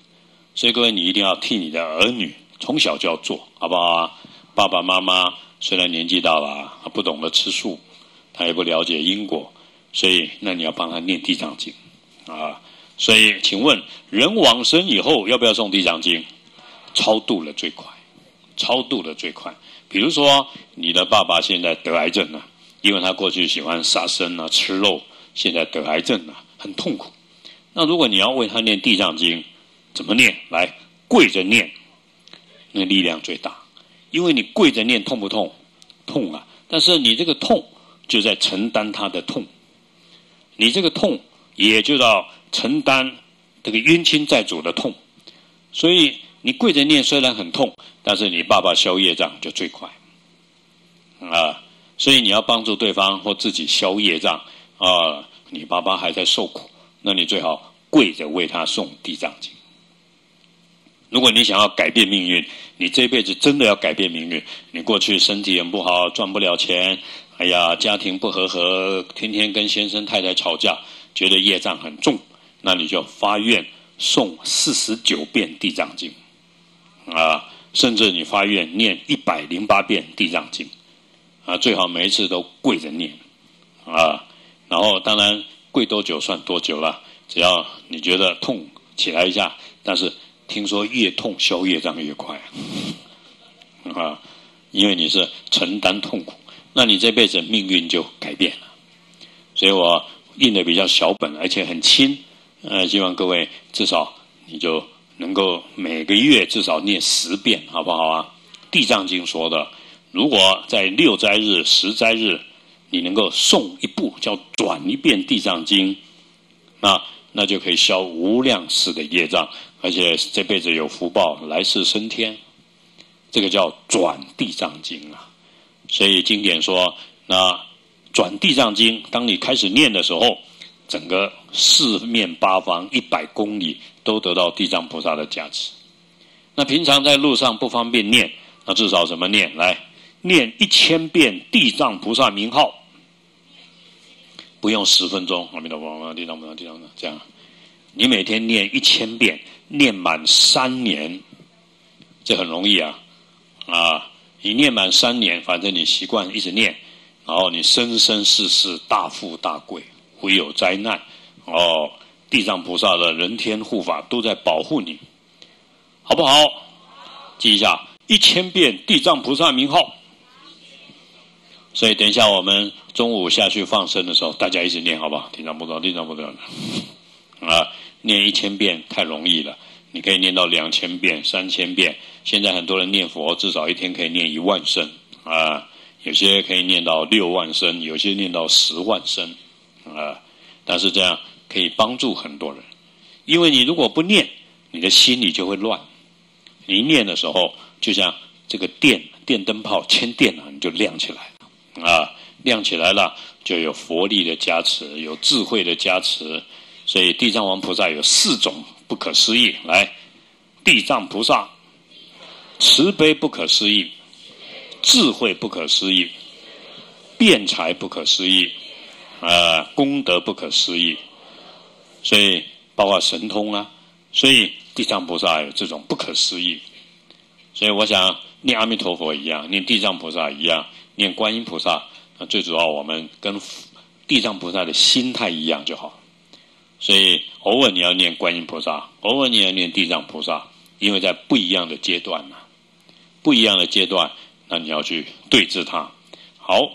所以各位，你一定要替你的儿女从小就要做，好不好啊？爸爸妈妈虽然年纪大了，他不懂得吃素，他也不了解因果，所以那你要帮他念地藏经啊。所以请问，人往生以后要不要诵地藏经？超度了最快，超度了最快。比如说，你的爸爸现在得癌症了，因为他过去喜欢杀生啊、吃肉，现在得癌症了，很痛苦。那如果你要为他念地藏经，怎么念？来，跪着念，那力量最大。因为你跪着念痛不痛？痛啊！但是你这个痛就在承担他的痛，你这个痛也就要承担这个冤亲债主的痛。所以你跪着念虽然很痛，但是你爸爸消业障就最快啊！所以你要帮助对方或自己消业障啊！你爸爸还在受苦，那你最好跪着为他诵地藏经。如果你想要改变命运，你这辈子真的要改变命运，你过去身体很不好，赚不了钱，哎呀，家庭不和和，天天跟先生太太吵架，觉得业障很重，那你就发愿诵四十九遍地藏经啊，甚至你发愿念一百零八遍地藏经啊，最好每一次都跪着念啊，然后当然跪多久算多久了，只要你觉得痛起来一下，但是听说越痛消业障越快啊，因为你是承担痛苦，那你这辈子命运就改变了。所以我印的比较小本，而且很轻，呃，希望各位至少你就能够每个月至少念十遍，好不好啊？地藏经说的，如果在六斋日、十斋日，你能够诵一部叫转一遍地藏经，那那就可以消无量世的业障。而且这辈子有福报，来世升天，这个叫转地藏经啊。所以经典说，那转地藏经，当你开始念的时候，整个四面八方一百公里都得到地藏菩萨的加持。那平常在路上不方便念，那至少怎么念？来，念一千遍地藏菩萨名号，不用十分钟，阿弥陀佛，地藏菩萨，地藏菩萨，这样，你每天念一千遍。念满三年，这很容易啊！啊，你念满三年，反正你习惯一直念，然后你生生世世大富大贵，会有灾难哦。地藏菩萨的人天护法都在保护你，好不好？记一下，一千遍地藏菩萨名号。所以等一下我们中午下去放生的时候，大家一直念，好不好？地藏菩萨，地藏菩萨啊！念一千遍太容易了，你可以念到两千遍、三千遍。现在很多人念佛，至少一天可以念一万声啊，有些可以念到六万声，有些念到十万声啊。但是这样可以帮助很多人，因为你如果不念，你的心里就会乱。你一念的时候，就像这个电电灯泡牵电了，你就亮起来了啊，亮起来了就有佛力的加持，有智慧的加持。所以地藏王菩萨有四种不可思议，来，地藏菩萨慈悲不可思议，智慧不可思议，辩才不可思议，呃，功德不可思议，所以包括神通啊，所以地藏菩萨有这种不可思议。所以我想念阿弥陀佛一样，念地藏菩萨一样，念观音菩萨，那最主要我们跟地藏菩萨的心态一样就好。所以偶尔你要念观音菩萨，偶尔你要念地藏菩萨，因为在不一样的阶段呢、啊，不一样的阶段，那你要去对治它。好。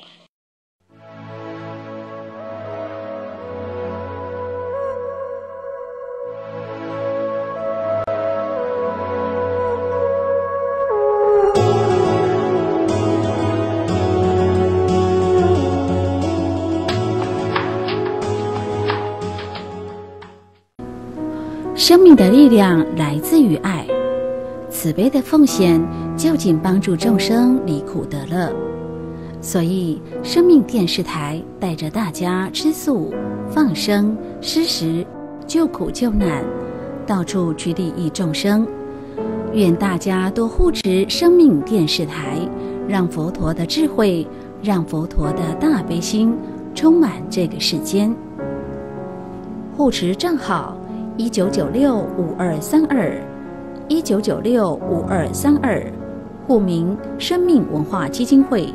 生命的力量来自于爱，慈悲的奉献就近帮助众生离苦得乐。所以生命电视台带着大家吃素、放生、施食、救苦救难，到处去利益众生。愿大家多护持生命电视台，让佛陀的智慧，让佛陀的大悲心充满这个世间。护持账号一九九六五二三二， 一九九六五二三二，户名生命文化基金会。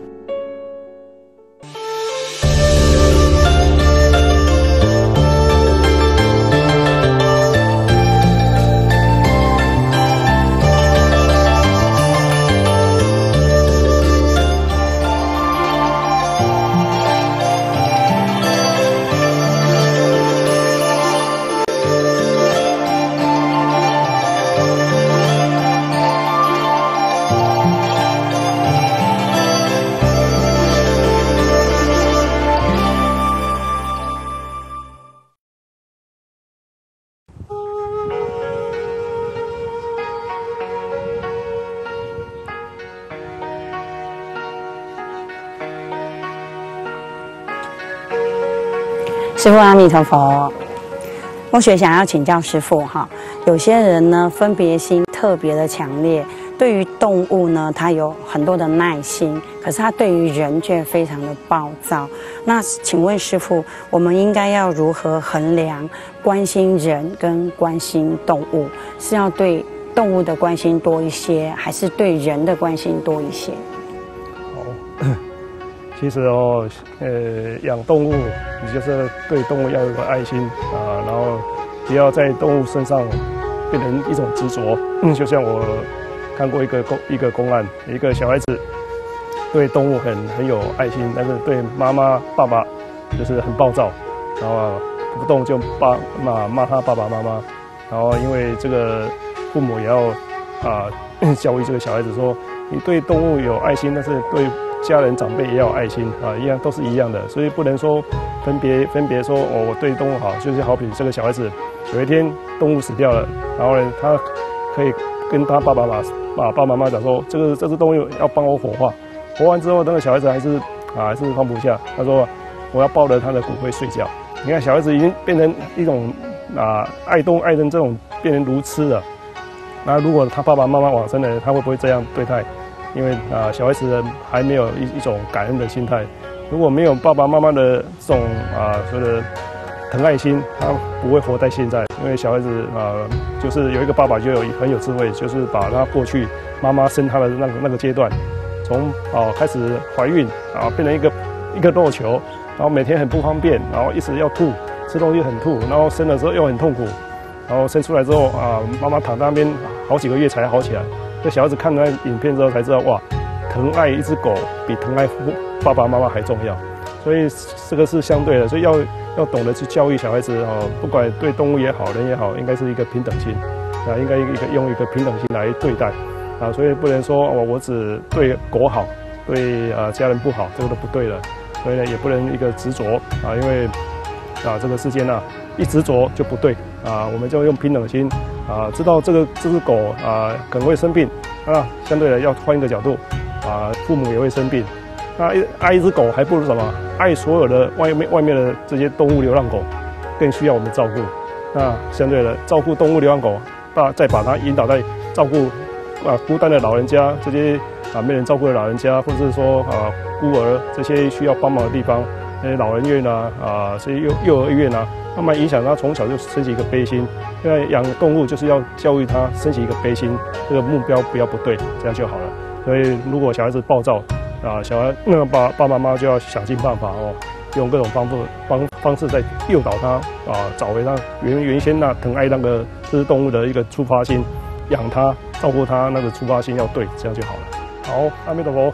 师父阿弥陀佛，我学想要请教师父哈，有些人呢分别心特别的强烈，对于动物呢他有很多的耐心，可是他对于人却非常的暴躁。那请问师父，我们应该要如何衡量关心人跟关心动物？是要对动物的关心多一些，还是对人的关心多一些？ 好，其实哦，呃，养动物，你就是对动物要有个爱心啊，然后不要在动物身上变成一种执着。嗯，就像我看过一个公一个公案，一个小孩子对动物很很有爱心，但是对妈妈爸爸就是很暴躁，然后不动就骂骂骂他爸爸妈妈，然后因为这个父母也要啊教育这个小孩子说，你对动物有爱心，但是对家人长辈也要有爱心啊，一样都是一样的，所以不能说分别分别说哦，我对动物好，就是好比这个小孩子有一天动物死掉了，然后呢，他可以跟他爸爸妈爸爸妈妈讲说，这个这只动物要帮我火化，活完之后，那个小孩子还是啊还是放不下，他说我要抱着他的骨灰睡觉。你看小孩子已经变成一种啊爱动爱人这种变成如痴了。那如果他爸爸妈妈往生了，他会不会这样对待？因为啊，小孩子还没有一一种感恩的心态。如果没有爸爸妈妈的这种啊所谓的疼爱心，他不会活在现在。因为小孩子啊，就是有一个爸爸就有很有智慧，就是把他过去妈妈生他的那个那个阶段，从啊开始怀孕啊变成一个一个肉球，然后每天很不方便，然后一直要吐，吃东西很吐，然后生的时候又很痛苦，然后生出来之后啊，妈妈躺在那边好几个月才好起来。这小孩子看了影片之后才知道，哇，疼爱一只狗比疼爱爸爸妈妈还重要。所以这个是相对的，所以要要懂得去教育小孩子哦，不管对动物也好，人也好，应该是一个平等心啊，应该一个用一个平等心来对待啊，所以不能说我我只对狗好，对啊家人不好，这个都不对了。所以呢，也不能一个执着啊，因为啊这个世间啊一执着就不对啊，我们就用平等心啊，知道这个这只狗啊可能会生病啊，相对的要换一个角度啊，父母也会生病。那爱一只狗还不如什么？爱所有的外面外面的这些动物流浪狗，更需要我们照顾。那相对的，照顾动物流浪狗，把再把它引导在照顾啊孤单的老人家，这些啊没人照顾的老人家，或者是说啊孤儿这些需要帮忙的地方，那些老人院啊啊这些幼幼儿院啊，慢慢影响他从小就升起一个悲心。因为养动物就是要教育他升起一个悲心，这个目标不要不对，这样就好了。所以如果小孩子暴躁，啊，小孩那个爸爸爸妈就要想尽办法哦，用各种方法方方式在诱导他啊，找回他原原先那疼爱那个这只动物的一个出发心，养它照顾它那个出发心要对，这样就好了。好，阿弥陀佛。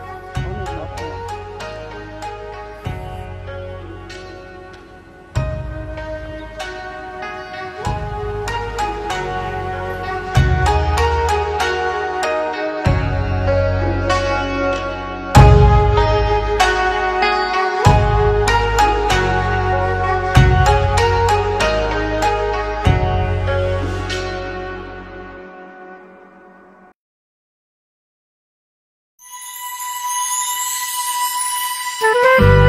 Thank you.